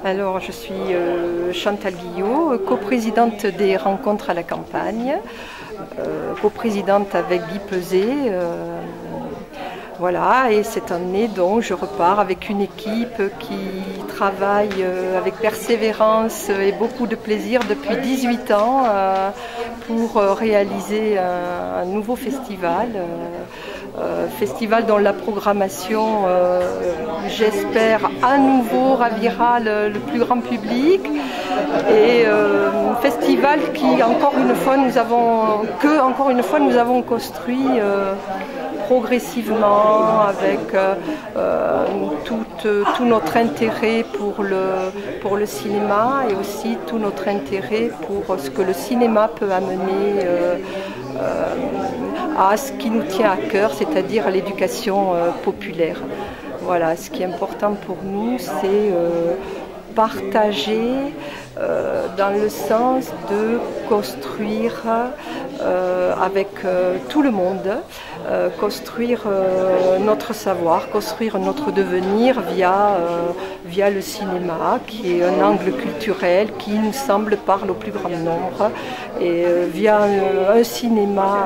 Alors, je suis Chantal Guillot, coprésidente des Rencontres à la campagne, coprésidente avec Guy Peuzet. Voilà, et cette année, donc, je repars avec une équipe qui travaille avec persévérance et beaucoup de plaisir depuis 18 ans pour réaliser un nouveau festival. Festival dont la programmation, j'espère, à nouveau ravira le plus grand public. Et festival qui, encore une fois, nous avons construit progressivement avec tout notre intérêt pour le cinéma et aussi tout notre intérêt pour ce que le cinéma peut amener à ce qui nous tient à cœur, c'est-à-dire l'éducation populaire. Voilà, ce qui est important pour nous, c'est partager dans le sens de construire avec tout le monde, construire notre savoir, construire notre devenir via le cinéma, qui est un angle culturel qui nous semble parle au plus grand nombre, et via un cinéma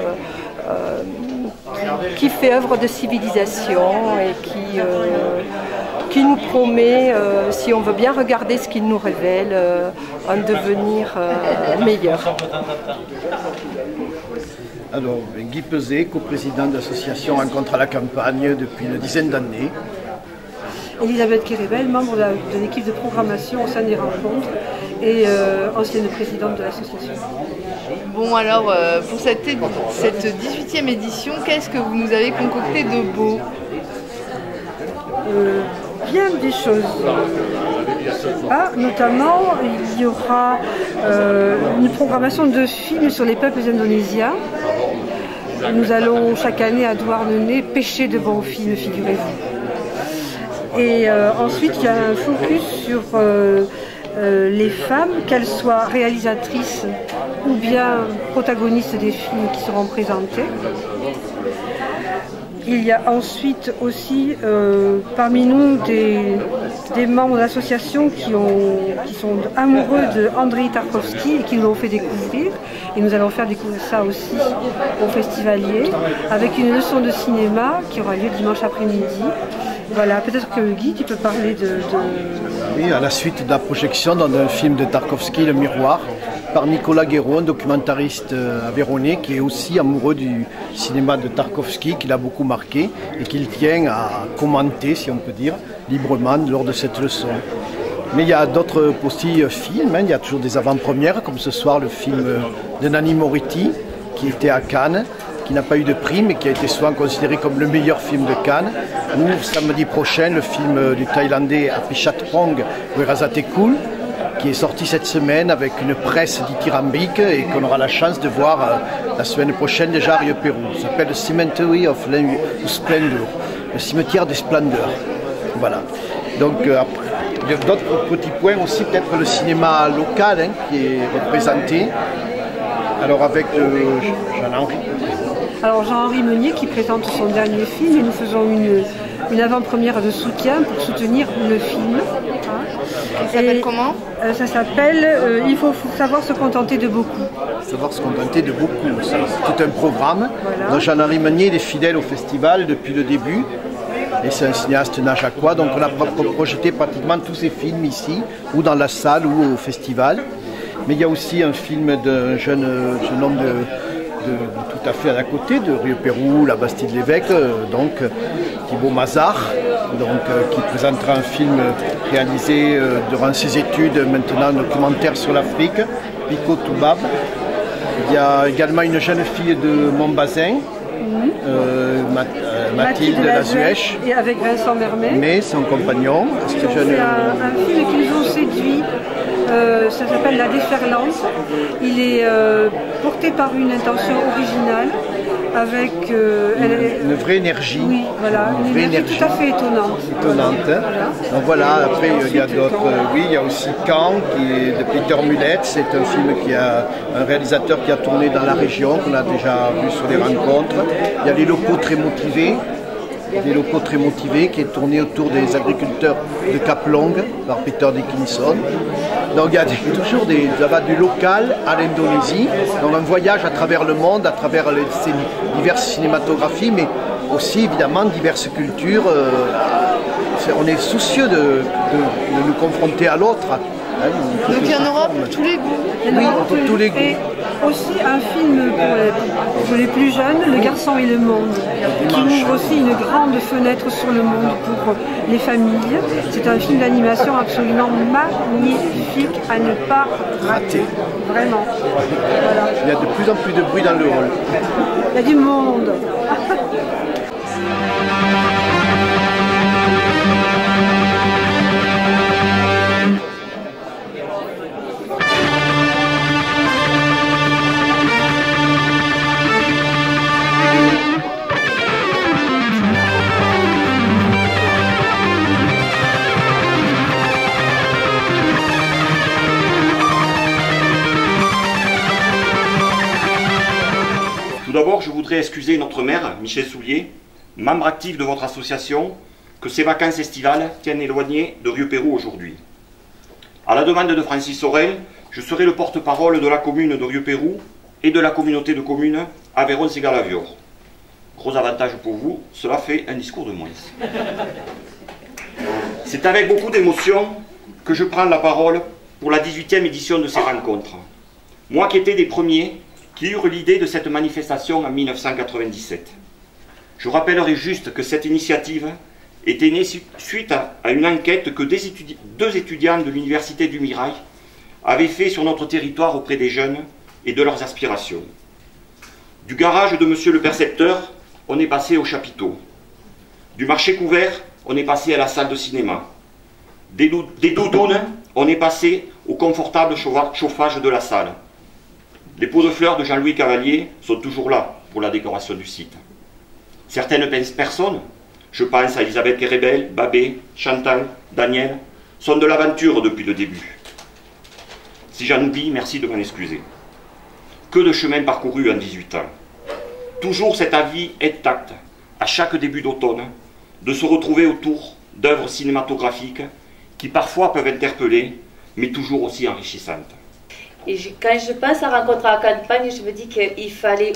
qui fait œuvre de civilisation et qui nous promet, si on veut bien regarder ce qu'il nous révèle, un devenir meilleur. Alors, Guy Peuzet, coprésident de l'association Rencontres à la campagne depuis une dizaine d'années. Elisabeth Kérével, membre de l'équipe de programmation au sein des rencontres et ancienne présidente de l'association. Bon alors, pour cette 18e édition, qu'est-ce que vous nous avez concocté de beau? Bien des choses. Notamment, il y aura une programmation de films sur les peuples indonésiens. Nous allons chaque année à Douarnenez pêcher de bons films, figurez-vous. Et ensuite, il y a un focus sur les femmes, qu'elles soient réalisatrices ou bien protagonistes des films qui seront présentés. Il y a ensuite aussi parmi nous des membres d'associations qui sont amoureux de Andrei Tarkovsky et qui nous l'ont fait découvrir. Et nous allons faire découvrir ça aussi aux festivaliers avec une leçon de cinéma qui aura lieu dimanche après-midi. Voilà, peut-être que Guy, tu peux parler de... Oui, à la suite de la projection dans un film de Tarkovsky, Le Miroir, par Nicolas Guéraud, un documentariste aveyronais qui est aussi amoureux du cinéma de Tarkovsky, qui l'a beaucoup marqué et qu'il tient à commenter, si on peut dire, librement lors de cette leçon. Mais il y a d'autres aussi films, il y a toujours des avant-premières, comme ce soir le film de Nanni Moretti, qui était à Cannes, qui n'a pas eu de prix, mais qui a été souvent considéré comme le meilleur film de Cannes. Ou samedi prochain, le film du Thaïlandais Apichatpong Weerasethakul, qui est sorti cette semaine avec une presse dithyrambique et qu'on aura la chance de voir la semaine prochaine déjà à Rio Pérou. Ça s'appelle The Cemetery of Splendor, le cimetière des splendeurs. Voilà. Donc il y a d'autres petits points aussi, peut-être le cinéma local qui est représenté. Alors avec Jean-Henri. Alors Jean-Henri Meunier qui présente son dernier film et nous faisons une avant-première de soutien pour soutenir le film. Ça s'appelle comment? Ça s'appelle Il faut savoir se contenter de beaucoup. Savoir se contenter de beaucoup, c'est tout un programme. Voilà. Donc Jean-Henri Meunier est fidèle au festival depuis le début. Et c'est un cinéaste najacois, donc on a projeté pratiquement tous ses films ici, ou dans la salle, ou au festival. Mais il y a aussi un film d'un jeune homme tout à fait à côté, de Rio Pérou, la Bastille de l'Évêque, donc Thibaut Mazard, qui présentera un film réalisé durant ses études, maintenant un documentaire sur l'Afrique, Pico Toubab. Il y a également une jeune fille de Montbazin, Mathilde Lazuèche, et avec Vincent Mermet. Mais son compagnon. C'est un film qui nous ont séduit. Ça s'appelle La Déferlante. Il est porté par une intention originale, avec une vraie énergie. Oui, voilà, une vraie énergie tout à fait étonnante. Voilà. Donc voilà, après il y a d'autres. Oui, il y a aussi Caen, qui est de Peter Mullet. C'est un film qui a un réalisateur qui a tourné dans la région, qu'on a déjà vu sur les rencontres. Il y a les locaux très motivés. des locaux très motivés, qui est tourné autour des agriculteurs de Cap Long par Peter Dickinson. Donc il y a toujours du local à l'Indonésie, donc un voyage à travers le monde, à travers diverses cinématographies, mais aussi évidemment diverses cultures. On est soucieux de nous confronter à l'autre. Donc il y en aura pour tous les goûts. Oui, pour tous les goûts. Et aussi un film pour les plus jeunes, Le Garçon et le Monde, qui ouvre aussi une grande fenêtre sur le monde pour les familles. C'est un film d'animation absolument magnifique à ne pas rater. Vraiment. Voilà. Il y a de plus en plus de bruit dans le hall. Il y a du monde. Tout d'abord, je voudrais excuser notre maire, Michel Soulier, membre actif de votre association, que ses vacances estivales tiennent éloigné de Rieux-Pérou aujourd'hui. À la demande de Francis Sorel, je serai le porte-parole de la commune de Rieux-Pérou et de la communauté de communes Aveyron-Ségalavior. Gros avantage pour vous, cela fait un discours de moins. C'est avec beaucoup d'émotion que je prends la parole pour la 18e édition de ces rencontres. Moi qui étais des premiers qui eurent l'idée de cette manifestation en 1997. Je rappellerai juste que cette initiative était née suite à une enquête que deux étudiants de l'Université du Mirail avaient fait sur notre territoire auprès des jeunes et de leurs aspirations. Du garage de Monsieur le Percepteur, on est passé au chapiteau. Du marché couvert, on est passé à la salle de cinéma. Des doudounes, on est passé au confortable chauffage de la salle. Les pots de fleurs de Jean-Louis Cavalier sont toujours là pour la décoration du site. Certaines personnes, je pense à Elisabeth Kerebel, Babé, Chantal, Daniel, sont de l'aventure depuis le début. Si j'en oublie, merci de m'en excuser. Que de chemin parcouru en 18 ans. Toujours cet avis intact, à chaque début d'automne, de se retrouver autour d'œuvres cinématographiques qui parfois peuvent interpeller, mais toujours aussi enrichissantes. Et quand je pense à Rencontre à la campagne, je me dis qu'il fallait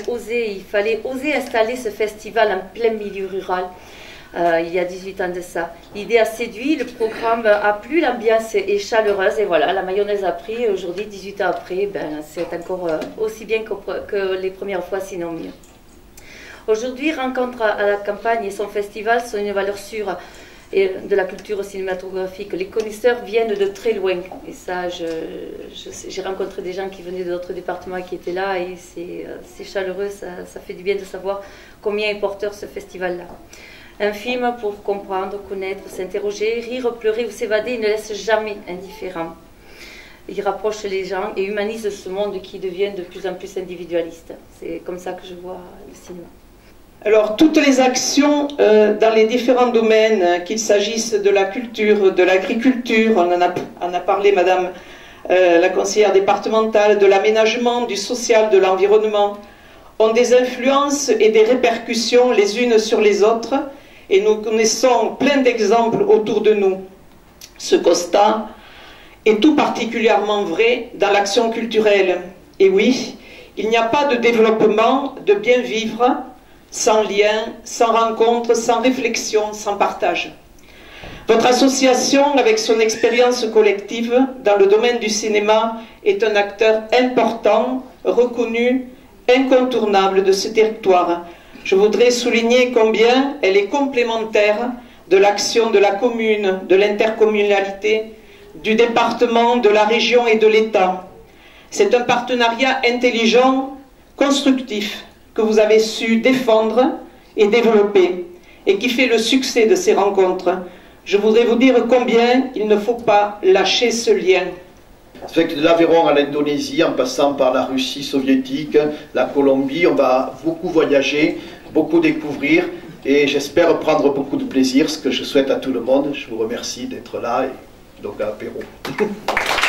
oser installer ce festival en plein milieu rural, il y a 18 ans de ça. L'idée a séduit, le programme a plu, l'ambiance est chaleureuse, et voilà, la mayonnaise a pris, aujourd'hui, 18 ans après, c'est encore aussi bien que les premières fois, sinon mieux. Aujourd'hui, Rencontre à la campagne et son festival sont une valeur sûre et de la culture cinématographique. Les connaisseurs viennent de très loin. Et ça, j'ai rencontré des gens qui venaient d'autres départements qui étaient là et c'est chaleureux, ça fait du bien de savoir combien est porteur ce festival-là. Un film pour comprendre, connaître, s'interroger, rire, pleurer ou s'évader, il ne laisse jamais indifférent. Il rapproche les gens et humanise ce monde qui devient de plus en plus individualiste. C'est comme ça que je vois le cinéma. Alors, toutes les actions dans les différents domaines, qu'il s'agisse de la culture, de l'agriculture, on en a parlé, Madame la conseillère départementale, de l'aménagement, du social, de l'environnement, ont des influences et des répercussions les unes sur les autres, et nous connaissons plein d'exemples autour de nous. Ce constat est tout particulièrement vrai dans l'action culturelle. Et oui, il n'y a pas de développement, de bien vivre, sans lien, sans rencontre, sans réflexion, sans partage. Votre association, avec son expérience collective dans le domaine du cinéma, est un acteur important, reconnu, incontournable de ce territoire. Je voudrais souligner combien elle est complémentaire de l'action de la commune, de l'intercommunalité, du département, de la région et de l'État. C'est un partenariat intelligent, constructif, que vous avez su défendre et développer, et qui fait le succès de ces rencontres. Je voudrais vous dire combien il ne faut pas lâcher ce lien. C'est que de l'Aveyron à l'Indonésie, en passant par la Russie soviétique, la Colombie, on va beaucoup voyager, beaucoup découvrir, et j'espère prendre beaucoup de plaisir, ce que je souhaite à tout le monde. Je vous remercie d'être là, et donc à Pérou.